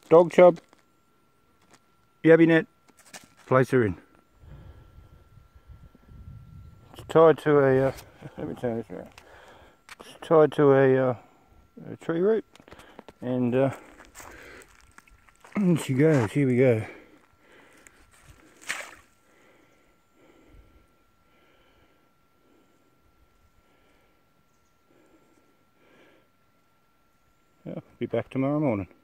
dog chub, yabby net, place her in. It's tied to a, let me turn this around. It's tied to a tree root, and in she goes. Here we go. I'll be back tomorrow morning.